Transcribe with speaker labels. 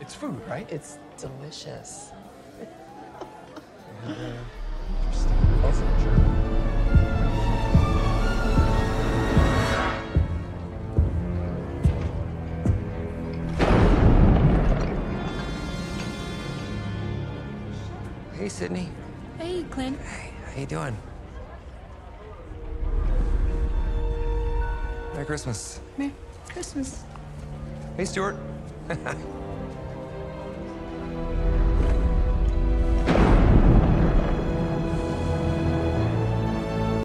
Speaker 1: It's food, right?
Speaker 2: It's delicious.
Speaker 1: Interesting. Also German.
Speaker 3: Hey, Sydney.
Speaker 4: Hey, Clint.
Speaker 3: Hey, how you doing? Merry Christmas.
Speaker 4: Merry Christmas.
Speaker 3: Hey, Stuart.